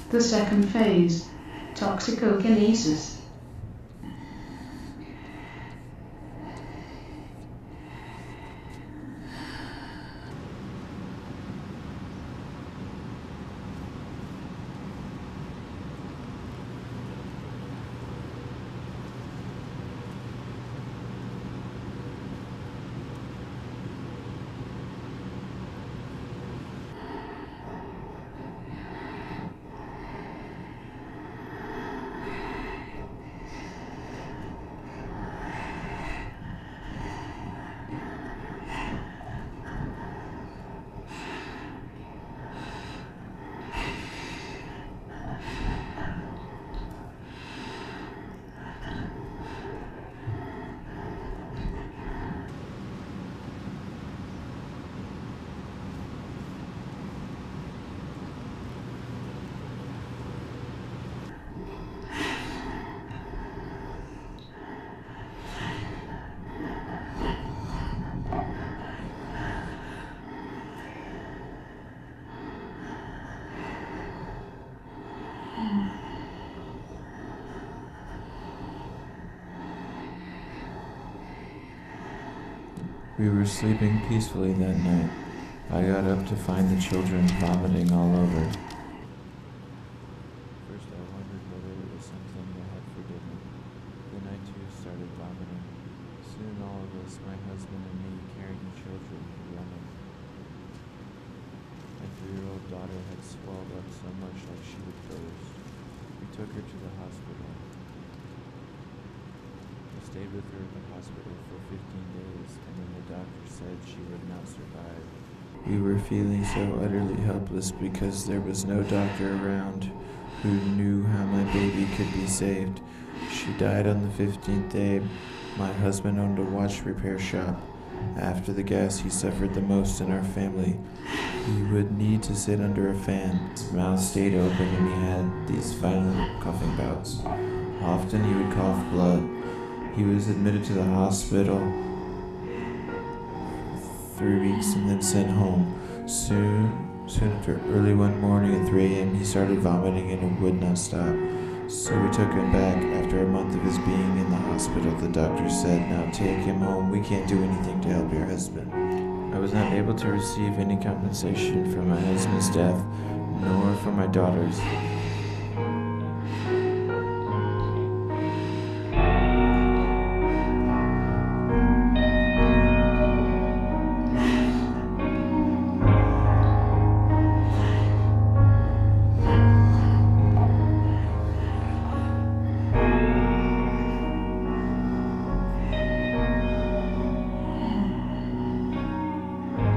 The second phase, toxicokinesis. We were sleeping peacefully that night. I got up to find the children vomiting all over. First I wondered whether it was something I had forgiven. Then I too started vomiting. Soon all of us, my husband and me, carrying the children, were running. My 3-year-old daughter had swelled up so much like she would burst. We took her to the hospital. I stayed with her at the hospital for 15 days, and then the doctor said she would not survive. We were feeling so utterly helpless because there was no doctor around who knew how my baby could be saved. She died on the 15th day. My husband owned a watch repair shop. After the gas, he suffered the most in our family. He would need to sit under a fan. His mouth stayed open and he had these violent coughing bouts. Often he would cough blood. He was admitted to the hospital for 3 weeks and then sent home. Soon after, early one morning at 3 a.m., he started vomiting and it would not stop. So we took him back. After a month of his being in the hospital, the doctor said, "Now take him home. We can't do anything to help your husband." I was not able to receive any compensation for my husband's death, nor for my daughter's.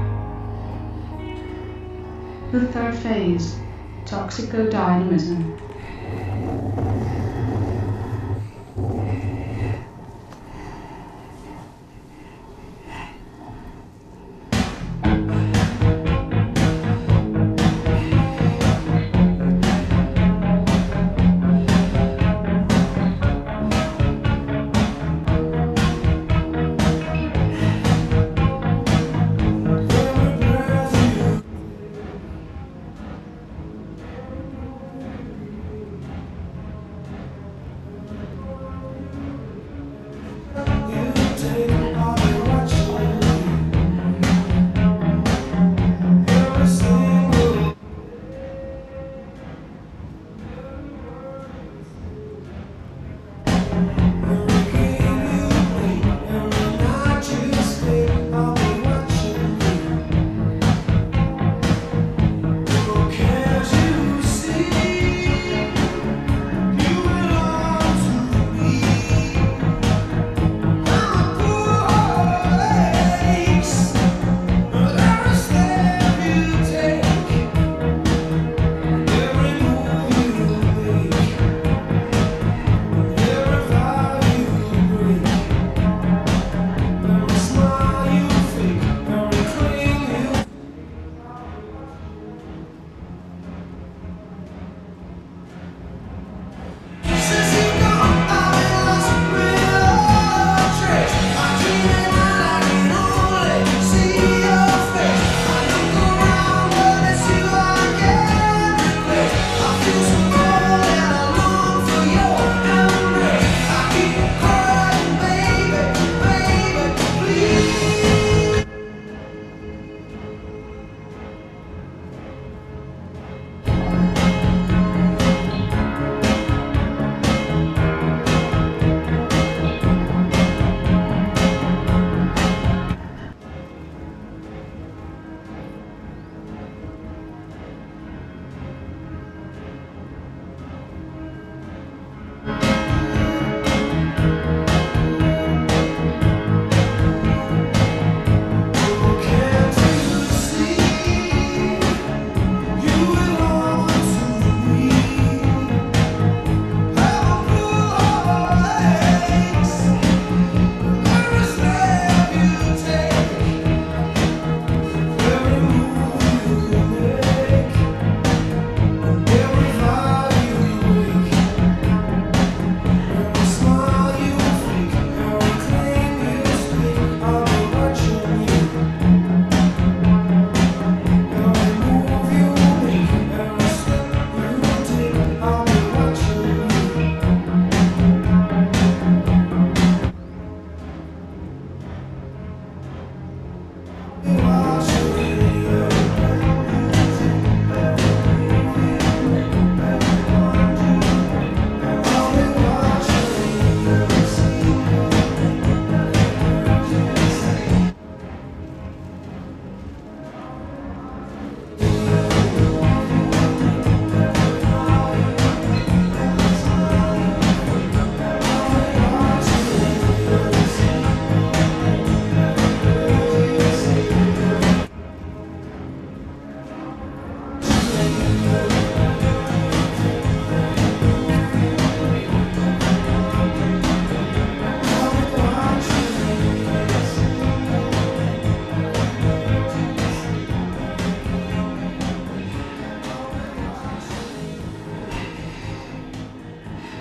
The third phase, toxicodynamism.